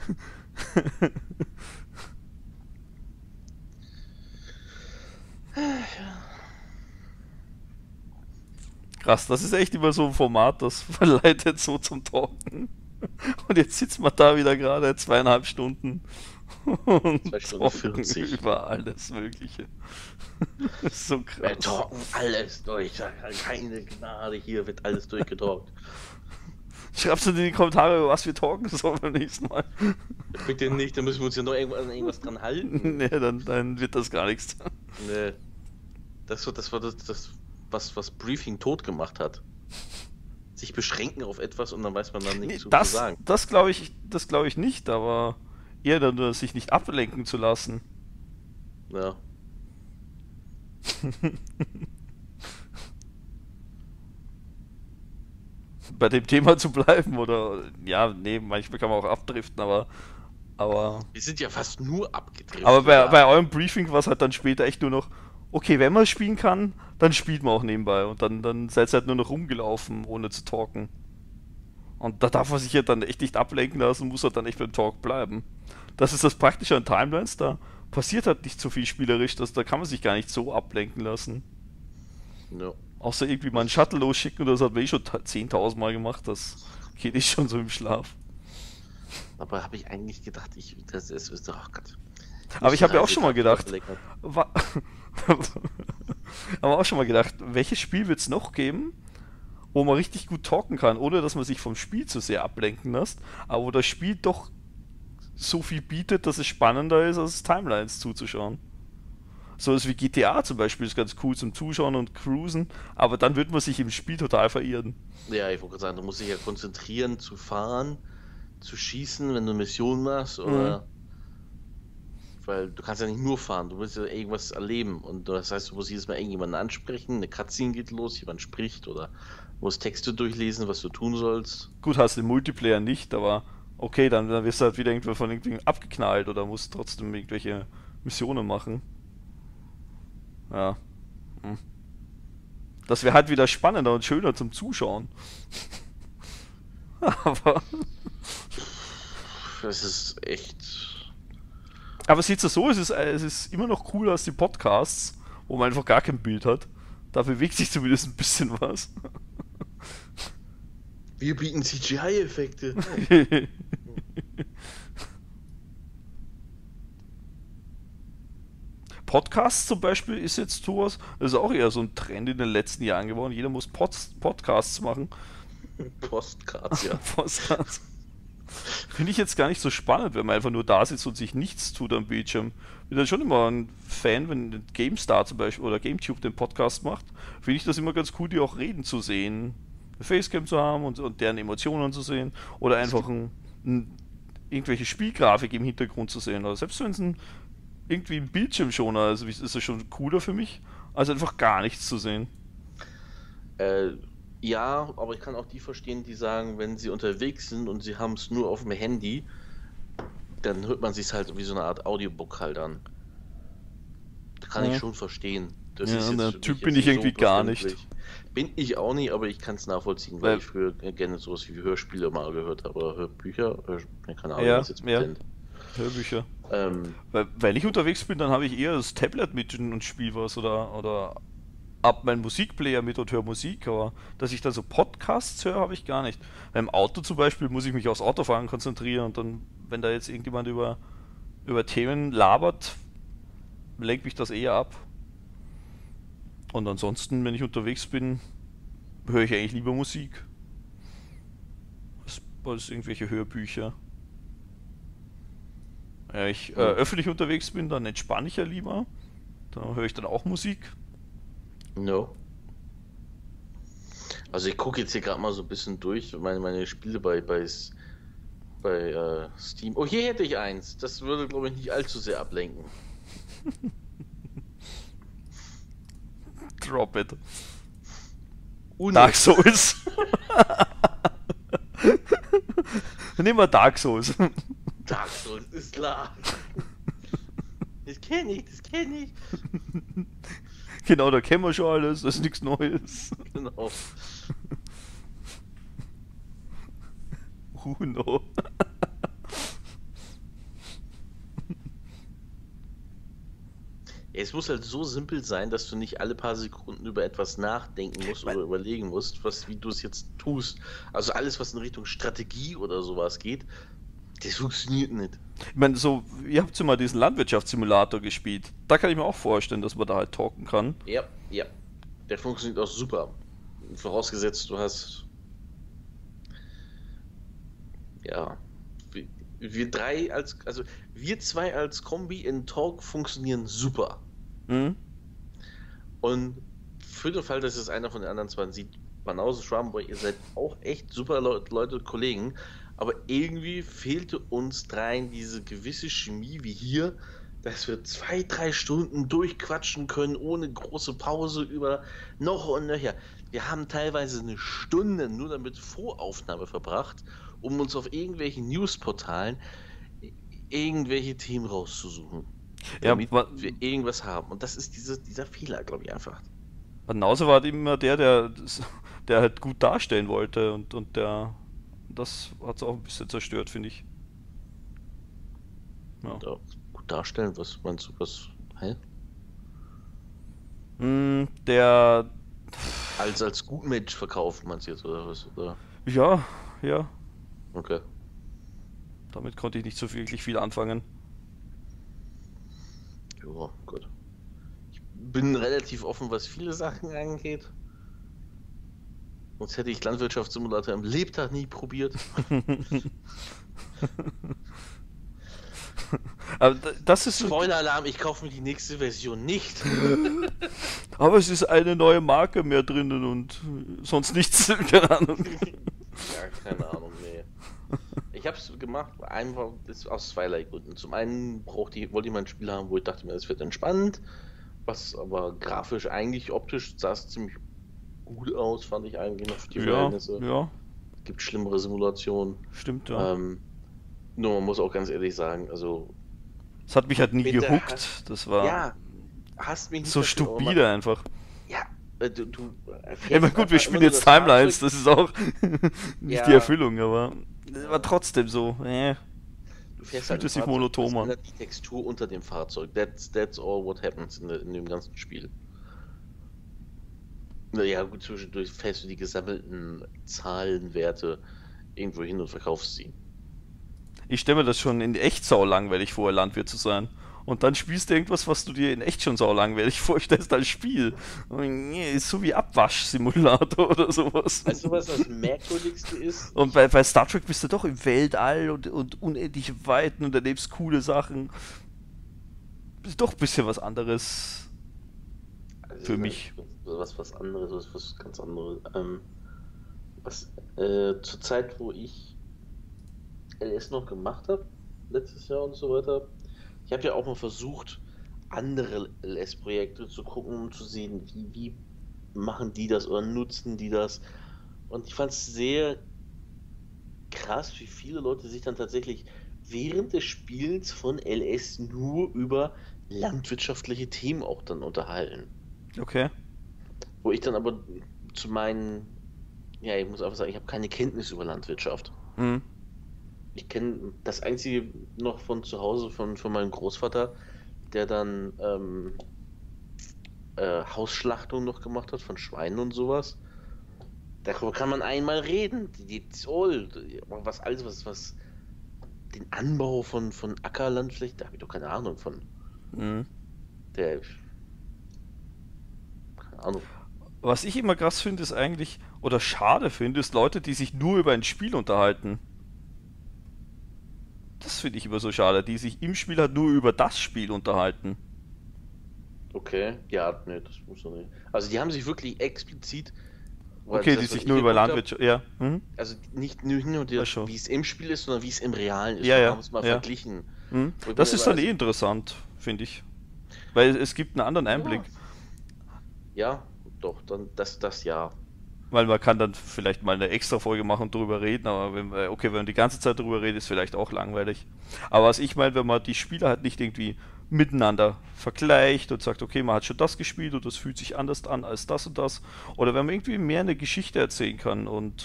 Krass, das ist echt immer so ein Format, das verleitet so zum Talken. Und jetzt sitzt man da wieder gerade 2,5 Stunden und 2 Stunden talken 40. über alles Mögliche. Das ist so krass. Wir talken alles durch. Keine Gnade, hier wird alles durchgetalkt. Schreibst du in die Kommentare, über was wir talken sollen beim nächsten Mal? Bitte nicht, da müssen wir uns ja noch irgendwas dran halten. Nee, dann wird das gar nichts. Nee. Das war das, was Briefing tot gemacht hat. Sich beschränken auf etwas und dann weiß man dann nicht zu sagen. Das glaube ich nicht, aber eher dann nur, sich nicht ablenken zu lassen. Ja. Bei dem Thema zu bleiben oder ja, nee, manchmal kann man auch abdriften, aber Wir sind ja fast nur abgedreht. aber bei eurem Briefing war es halt dann später echt nur noch, okay, wenn man spielen kann, dann spielt man auch nebenbei und dann seid ihr halt nur noch rumgelaufen, ohne zu talken. Und da darf man sich ja dann echt nicht ablenken lassen, muss halt dann echt beim Talk bleiben. Das ist das Praktische an Timelines, da passiert halt nicht so viel spielerisch, da kann man sich gar nicht so ablenken lassen. Ja. Außer irgendwie mal einen Shuttle losschicken oder das hat man schon 10.000 Mal gemacht, das geht nicht schon so im Schlaf. Aber habe ich eigentlich gedacht, das ist doch, oh Gott. Aber ich habe ja auch schon mal gedacht, aber auch schon mal gedacht, welches Spiel wird es noch geben, wo man richtig gut talken kann, ohne dass man sich vom Spiel zu sehr ablenken lässt, aber wo das Spiel doch so viel bietet, dass es spannender ist, als Timelines zuzuschauen. So was wie GTA zum Beispiel ist ganz cool zum Zuschauen und Cruisen, aber dann wird man sich im Spiel total verirren. Ja, ich wollte gerade sagen, du musst dich ja konzentrieren, zu fahren, zu schießen, wenn du eine Mission machst, oder. Weil du kannst ja nicht nur fahren, du willst ja irgendwas erleben. Und das heißt, du musst jedes Mal irgendjemanden ansprechen, eine Cutscene geht los, jemand spricht oder musst Texte durchlesen, was du tun sollst. Gut, hast den Multiplayer nicht, aber okay, dann wirst du halt wieder irgendwo von irgendwie abgeknallt oder musst trotzdem irgendwelche Missionen machen. Ja. Das wäre halt wieder spannender und schöner zum Zuschauen. Aber Das ist echt. Aber sieht es so, es ist immer noch cooler als die Podcasts, wo man einfach gar kein Bild hat. Da bewegt sich zumindest ein bisschen was. Wir bieten CGI-Effekte. Podcasts zum Beispiel ist jetzt sowas, das ist auch eher so ein Trend in den letzten Jahren geworden. Jeder muss Podcasts machen. Postcards, ja. Podcasts. Finde ich jetzt gar nicht so spannend, wenn man einfach nur da sitzt und sich nichts tut am Bildschirm. Bin dann schon immer ein Fan, wenn GameStar zum Beispiel oder GameTube den Podcast macht. Finde ich das immer ganz cool, die auch reden zu sehen. Eine Facecam zu haben und deren Emotionen zu sehen. Oder einfach irgendwelche Spielgrafik im Hintergrund zu sehen. Oder selbst wenn es irgendwie ein Bildschirmschoner ist, ist es schon cooler für mich, als einfach gar nichts zu sehen. Ja, aber ich kann auch die verstehen, die sagen, wenn sie unterwegs sind und sie haben es nur auf dem Handy, dann hört man sich halt wie so eine Art Audiobook halt an. Das kann ich schon verstehen. Das Ja, ist jetzt der für Typ mich bin jetzt ich irgendwie gar nicht. befremdlich. Bin ich auch nicht, aber ich kann es nachvollziehen, weil ich früher gerne sowas wie Hörspiele mal gehört habe oder Hörbücher. Keine Ahnung, Ja, was jetzt ja. nennt. Hörbücher. Wenn ich unterwegs bin, dann habe ich eher das Tablet mit und spiele was oder ab meinen Musikplayer mit und höre Musik, aber dass ich da so Podcasts höre, habe ich gar nicht. Beim Auto zum Beispiel muss ich mich aufs Autofahren konzentrieren und dann, wenn da jetzt irgendjemand über Themen labert, lenkt mich das eher ab. Und ansonsten, wenn ich unterwegs bin, höre ich eigentlich lieber Musik als irgendwelche Hörbücher. Ja, ich öffentlich unterwegs bin, dann entspanne ich ja lieber. Da höre ich dann auch Musik. No. Also ich gucke jetzt hier gerade mal so ein bisschen durch, meine Spiele bei Steam. Oh, hier hätte ich eins. Das würde, glaube ich, nicht allzu sehr ablenken. Drop it. Uno. Dark Souls. Nimm mal Dark Souls. Dark Souls, ist klar. Das kenn ich. Genau, da kennen wir schon alles, das ist nichts Neues. Genau. Uno. Es muss halt so simpel sein, dass du nicht alle paar Sekunden über etwas nachdenken musst oder überlegen musst, wie du es jetzt tust. Also alles, was in Richtung Strategie oder sowas geht, das funktioniert nicht. Ich meine, so, ihr habt ja mal diesen Landwirtschaftssimulator gespielt. Da kann ich mir auch vorstellen, dass man da halt talken kann. Ja. Der funktioniert auch super. Vorausgesetzt, du hast. Ja. Wir zwei als Kombi in Talk funktionieren super. Mhm. Und für den Fall, dass es einer von den anderen zwei sieht, Banause, Schwabenboy, ihr seid auch echt super Leute, Kollegen, aber irgendwie fehlte uns dreien diese gewisse Chemie wie hier, dass wir 2-3 Stunden durchquatschen können, ohne große Pause über noch und nöcher. Wir haben teilweise eine Stunde nur damit Voraufnahme verbracht, um uns auf irgendwelchen Newsportalen irgendwelche Themen rauszusuchen. Ja, Damit wir irgendwas haben. Und das ist dieser Fehler, glaube ich, einfach. Banause war immer der halt gut darstellen wollte und das hat es auch ein bisschen zerstört, finde ich. Ja. Ja, gut darstellen, was meinst du, was? Hä? Der. Als Gutmensch verkauft meinst du jetzt, oder was? Oder? Ja. Okay. Damit konnte ich nicht so wirklich viel anfangen. Ja, gut. Ich bin relativ offen, was viele Sachen angeht. Sonst hätte ich Landwirtschaftssimulator im Lebtag nie probiert. Aber das ist. Spoiler-Alarm, ich kaufe mir die nächste Version nicht. Aber es ist eine neue Marke mehr drinnen und sonst nichts. Keine Ahnung. Ja, keine Ahnung, nee. Ich hab's gemacht, einfach aus zweierlei Gründen. Zum einen wollte ich mal ein Spiel haben, wo ich dachte mir, es wird entspannt, was aber grafisch eigentlich optisch sah es ziemlich gut aus, fand ich eigentlich noch für die Verhältnisse. Ja. Es gibt schlimmere Simulationen. Stimmt, ja. Nur man muss auch ganz ehrlich sagen, also. Es hat mich halt nie Bitte, gehuckt. Das war Ja, hast mich nicht so dafür, stupide einfach. Ja, du Ja, aber gut, wir spielen jetzt Timelines, das ist auch nicht Ja. die Erfüllung, aber war trotzdem so. Du fährst Fühlt halt es sich ein Fahrzeug, monoton das an. ändert die Textur unter dem Fahrzeug. That's all what happens in dem ganzen Spiel. Naja, gut, zwischendurch fährst du die gesammelten Zahlenwerte irgendwo hin und verkaufst sie. Ich stelle mir das schon in echt sau langweilig vor, Landwirt zu sein. Und dann spielst du irgendwas, was du dir in echt schon sau langweilig vorstellst als Spiel. Und nee, ist so wie Abwaschsimulator oder sowas. Weißt du, was das Merkwürdigste ist? Und bei Star Trek bist du doch im Weltall und unendliche Weiten und erlebst coole Sachen. Ist doch ein bisschen was anderes Also, für mich. Was anderes, was ganz anderes. Zur Zeit, wo ich LS noch gemacht habe, letztes Jahr und so weiter, ich habe ja auch mal versucht, andere LS-Projekte zu gucken, um zu sehen, wie machen die das oder nutzen die das. Und ich fand es sehr krass, wie viele Leute sich dann tatsächlich während des Spiels von LS nur über landwirtschaftliche Themen auch dann unterhalten. Okay. Wo ich dann aber zu meinen, ja, ich muss einfach sagen, ich habe keine Kenntnis über Landwirtschaft. Mhm. Ich kenne das einzige noch von zu Hause von meinem Großvater, der dann Hausschlachtung noch gemacht hat von Schweinen und sowas. Darüber kann man einmal reden. Was alles, was den Anbau von Ackerlandflächen, da habe ich doch keine Ahnung von. Mhm. Keine Ahnung. Was ich immer krass finde, ist eigentlich, oder schade finde, ist Leute, die sich nur über ein Spiel unterhalten. Das finde ich immer so schade, die sich im Spiel halt nur über das Spiel unterhalten. Okay, ja, nee, das muss doch nicht. Also die haben sich wirklich explizit. weil Okay, das, die was sich ich nur über geguckt Landwirtschaft. Ja. Mhm. hab, also nicht nur Ja, schon. wie es im Spiel ist, sondern wie es im Realen ist. Ja, Wir ja, haben es mal ja. verglichen. Mhm. Wo ich Das mir ist dann immer- interessant, finde ich. Weil es gibt einen anderen Einblick. Ja, doch, dann das ja. Weil man kann dann vielleicht mal eine extra Folge machen und drüber reden, aber wenn man die ganze Zeit drüber redet, ist vielleicht auch langweilig. Aber was ich meine, wenn man die Spiele halt nicht irgendwie miteinander vergleicht und sagt, okay, man hat schon das gespielt und das fühlt sich anders an als das und das. Oder wenn man irgendwie mehr eine Geschichte erzählen kann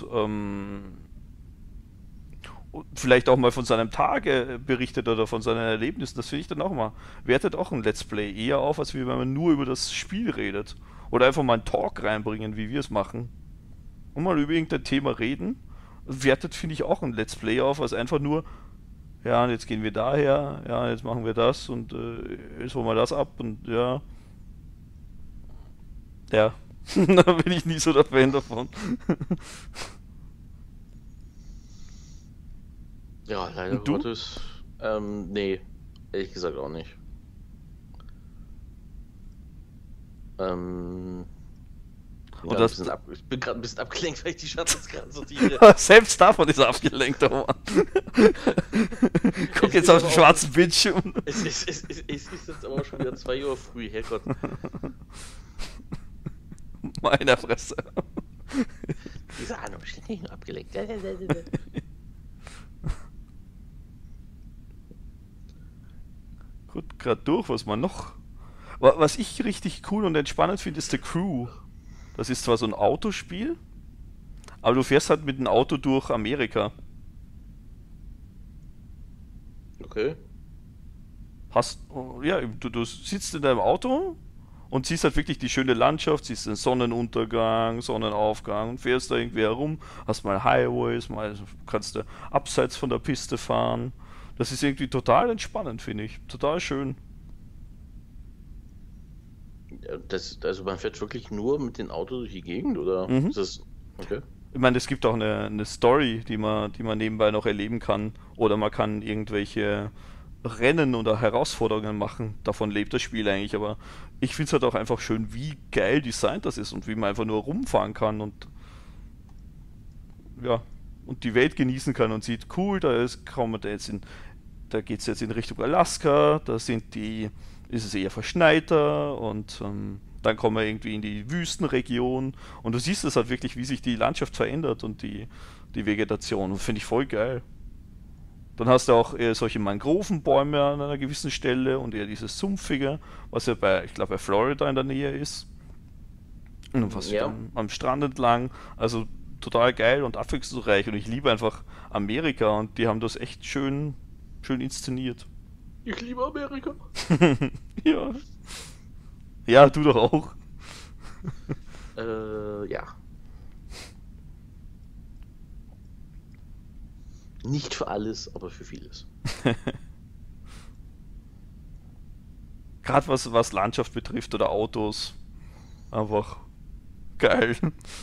und vielleicht auch mal von seinem Tage berichtet oder von seinen Erlebnissen, das finde ich dann auch mal, wertet auch ein Let's Play eher auf, als wie wenn man nur über das Spiel redet. Oder einfach mal einen Talk reinbringen, wie wir es machen. Und mal über irgendein Thema reden, wertet, finde ich, auch ein Let's Play auf, als einfach nur, ja, und jetzt gehen wir daher, ja, jetzt machen wir das und jetzt holen wir das ab und ja. Ja. Da bin ich nie so der Fan davon. Ja, leider Und du? Gottes. Nee, ehrlich gesagt auch nicht. Und Ich das, bin gerade ein bisschen abgelenkt, weil ich die Schatzes gerade sortiere. selbst davon ist er abgelenkt, oh Mann. Guck Es jetzt ist auf den aber schwarzen Bildschirm. Es ist jetzt aber schon wieder 2 Uhr früh, Herrgott. Meiner Fresse. Diese Ahnung, ständig nur abgelenkt. Gut, gerade durch, was man noch. Was ich richtig cool und entspannend finde, ist The Crew. Das ist zwar so ein Autospiel, aber du fährst halt mit dem Auto durch Amerika. Okay. Ja, du sitzt in deinem Auto und siehst halt wirklich die schöne Landschaft, siehst den Sonnenuntergang, Sonnenaufgang und fährst da irgendwie herum, hast mal Highways, mal kannst du abseits von der Piste fahren. Das ist irgendwie total entspannend, finde ich. Total schön. Ja, also man fährt wirklich nur mit dem Auto durch die Gegend, oder? Mhm. Ist das. Okay. Ich meine, es gibt auch eine Story, die man nebenbei noch erleben kann. Oder man kann irgendwelche Rennen oder Herausforderungen machen. Davon lebt das Spiel eigentlich. Aber ich finde es halt auch einfach schön, wie geil designt das ist und wie man einfach nur rumfahren kann und ja, und die Welt genießen kann und sieht, cool, da geht es jetzt in Richtung Alaska, ist es eher verschneiter und dann kommen wir irgendwie in die Wüstenregion und du siehst es halt wirklich, wie sich die Landschaft verändert und die Vegetation. Und finde ich voll geil. Dann hast du auch eher solche Mangrovenbäume an einer gewissen Stelle und eher dieses Sumpfige, was ja ich glaube, bei Florida in der Nähe ist. Und was Ja. am Strand entlang. Also total geil und abwechslungsreich. Und ich liebe einfach Amerika und die haben das echt schön inszeniert. Ich liebe Amerika. Ja. Ja, du doch auch. Ja. Nicht für alles, aber für vieles. Gerade was Landschaft betrifft oder Autos. Einfach geil.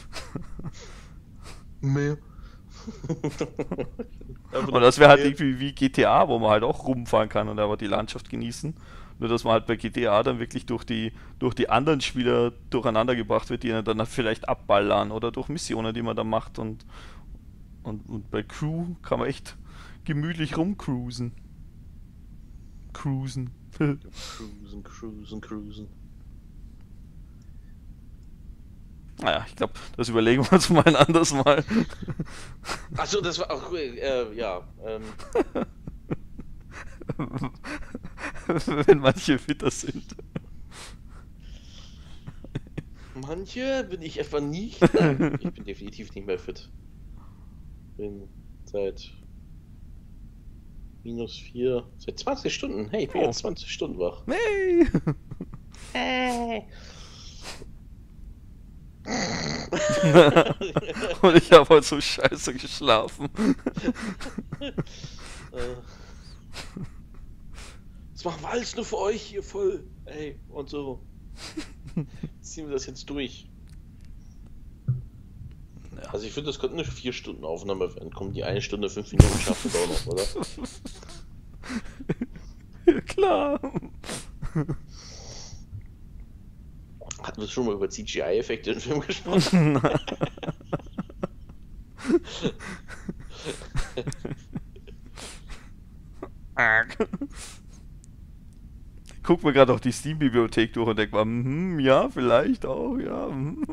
Mehr. Und das wäre halt irgendwie wie GTA, wo man halt auch rumfahren kann und aber die Landschaft genießen. Nur dass man halt bei GTA dann wirklich durch die anderen Spieler durcheinander gebracht wird, die einen dann vielleicht abballern oder durch Missionen, die man dann macht und bei Crew kann man echt gemütlich rumcruisen. Cruisen. Cruisen. Naja, ich glaube, das überlegen wir uns mal ein anderes Mal. Achso, das war auch cool. Ja. Wenn manche fitter sind. Manche bin ich etwa nicht. Nein, ich bin definitiv nicht mehr fit. Bin seit -4, seit 20 Stunden. Hey, ich bin jetzt 20 Stunden wach. Hey! Und ich habe heute so scheiße geschlafen. Das machen wir alles nur für euch hier voll. Ey, und so. Ziehen wir das jetzt durch. Ja. Also ich finde, das könnte eine 4 Stunden Aufnahme werden. Kommen die 1 Stunde 5 Minuten schaffen wir auch noch, oder? Ja, klar. Hatten wir schon mal über CGI-Effekte im Film gesprochen? guck mir gerade auch die Steam-Bibliothek durch und denk mal, ja, vielleicht auch, ja.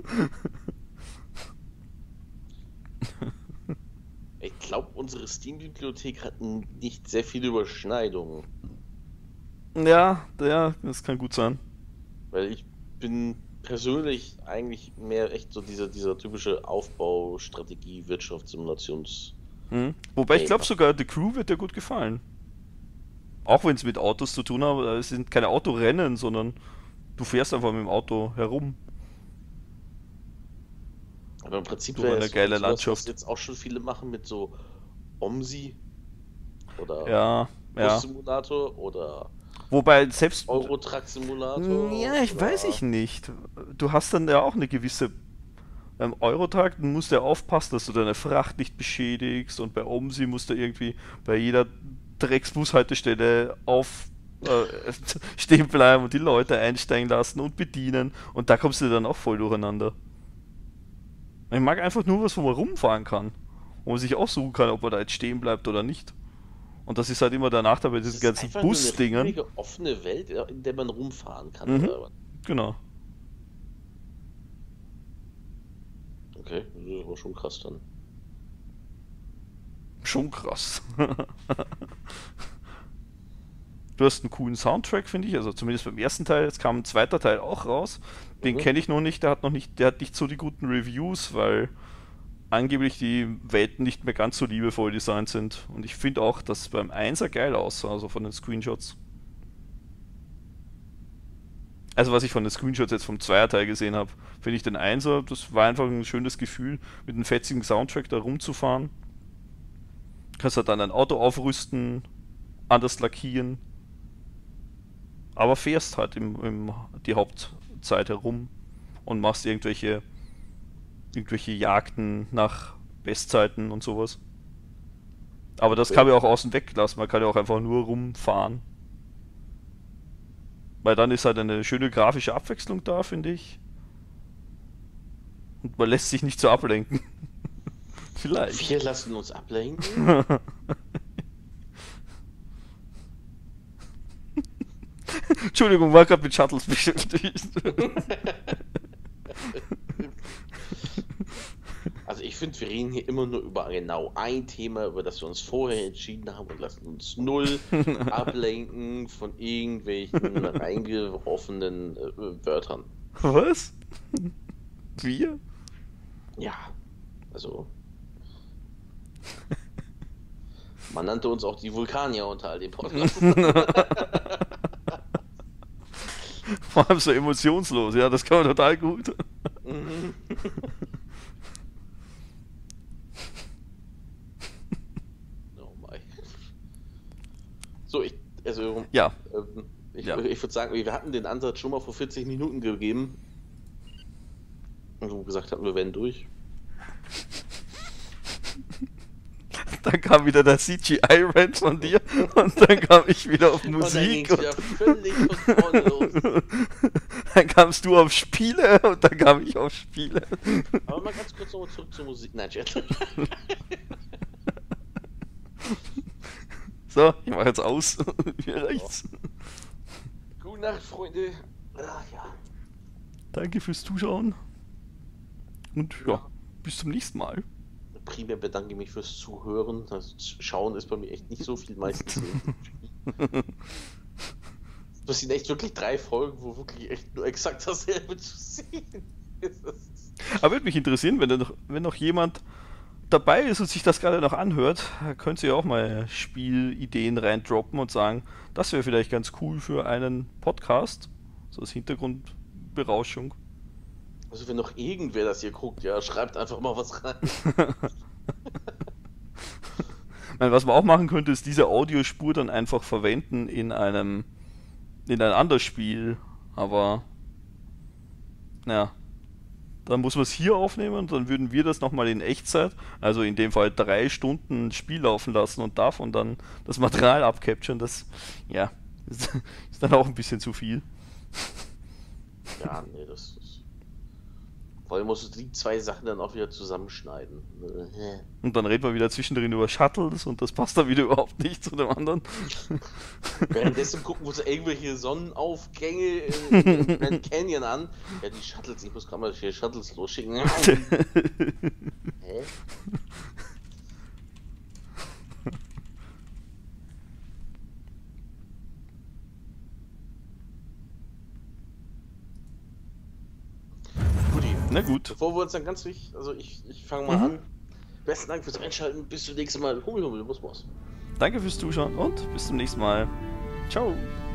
Ich glaube, unsere Steam-Bibliothek hat nicht sehr viele Überschneidungen. Ja, das kann gut sein. Weil ich bin persönlich eigentlich mehr echt so dieser typische Aufbaustrategie, Wirtschaftssimulations. Wobei ich glaube sogar, The Crew wird dir gut gefallen. Auch wenn es mit Autos zu tun hat, aber es sind keine Autorennen, sondern du fährst einfach mit dem Auto herum. Aber im Prinzip Durch wäre eine es geile was Landschaft. jetzt auch schon viele machen mit so OMSI oder Ja. Bus-Simulator oder Wobei selbst. Eurotruck-Simulator. Ja, weiß ich nicht. Du hast dann ja auch eine gewisse. Beim Eurotruck musst du ja aufpassen, dass du deine Fracht nicht beschädigst, und bei OMSI musst du irgendwie bei jeder Drecksbushaltestelle stehen bleiben und die Leute einsteigen lassen und bedienen, und da kommst du dann auch voll durcheinander. Ich mag einfach nur was, wo man rumfahren kann, wo man sich aussuchen kann, ob man da jetzt stehen bleibt oder nicht. Und das ist halt immer der Nachteil bei diesen ganzen Busdingern. Eine richtige offene Welt, in der man rumfahren kann. Oder? Genau. Okay, das ist aber schon krass dann. Schon krass. Du hast einen coolen Soundtrack, finde ich. Also zumindest beim ersten Teil. Jetzt kam ein zweiter Teil auch raus. Den kenne ich noch nicht. Der hat nicht so die guten Reviews, weil angeblich die Welten nicht mehr ganz so liebevoll designt sind. Und ich finde auch, dass beim 1er geil aussah, also von den Screenshots. Also was ich von den Screenshots jetzt vom Zweierteil gesehen habe, finde ich den 1er, das war einfach ein schönes Gefühl, mit einem fetzigen Soundtrack da rumzufahren. Kannst halt dann ein Auto aufrüsten, anders lackieren, aber fährst halt die Hauptzeit herum und machst irgendwelche Jagden nach Bestzeiten und sowas. Aber das kann man auch außen weg lassen, man kann ja auch einfach nur rumfahren. Weil dann ist halt eine schöne grafische Abwechslung da, finde ich. Und man lässt sich nicht so ablenken. Vielleicht. Wir lassen uns ablenken? Entschuldigung, war gerade mit Shuttles beschäftigt. Also ich finde, wir reden hier immer nur über genau ein Thema, über das wir uns vorher entschieden haben, und lassen uns null ablenken von irgendwelchen reingeworfenen Wörtern. Was? Wir? Ja, also... Man nannte uns auch die Vulkanier unter all den Podcasts. Vor allem so emotionslos, ja, das kann man total gut. Oh mein. So, ich würde sagen, wir hatten den Ansatz schon mal vor 40 Minuten gegeben. Und wo gesagt hatten, wir werden durch. Dann kam wieder der CGI-Rant von dir und dann kam ich wieder auf Musik. Und dann ging's wieder völlig von vorne los. Dann kamst du auf Spiele und dann kam ich auf Spiele. Aber mal ganz kurz nochmal zurück zur Musik. Nein, Chat. So, ich mach jetzt aus. Mir reicht's. Gute Nacht, Freunde. Ach, ja. Danke fürs Zuschauen. Und ja, bis zum nächsten Mal. Primär bedanke ich mich fürs Zuhören. Das Schauen ist bei mir echt nicht so viel meistens. Das sind echt wirklich 3 Folgen, wo wirklich echt nur exakt dasselbe zu sehen ist. Aber würde mich interessieren, wenn noch jemand dabei ist und sich das gerade noch anhört, könnt ihr auch mal Spielideen reindroppen und sagen, das wäre vielleicht ganz cool für einen Podcast. So als Hintergrundberauschung. Also wenn noch irgendwer das hier guckt, ja, schreibt einfach mal was rein. Was man auch machen könnte, ist diese Audiospur dann einfach verwenden in ein anderes Spiel. Aber ja, dann muss man es hier aufnehmen und dann würden wir das nochmal in Echtzeit, also in dem Fall 3 Stunden Spiel laufen lassen und davon dann das Material abcapturen. Das, ja, ist dann auch ein bisschen zu viel. Ja, nee, das ist... Vor allem musst du die zwei Sachen dann auch wieder zusammenschneiden. Und dann reden wir wieder zwischendrin über Shuttles und das passt dann wieder überhaupt nicht zu dem anderen. Währenddessen gucken wir uns irgendwelche Sonnenaufgänge in Grand Canyon an. Ja, die Shuttles, ich muss gerade mal hier Shuttles losschicken. Hä? Guti. Na gut. Bevor wir uns dann ganz wichtig, also ich fange mal an. Besten Dank fürs Einschalten. Bis zum nächsten Mal. Hummel, Hummel, muss. Danke fürs Zuschauen und bis zum nächsten Mal. Ciao.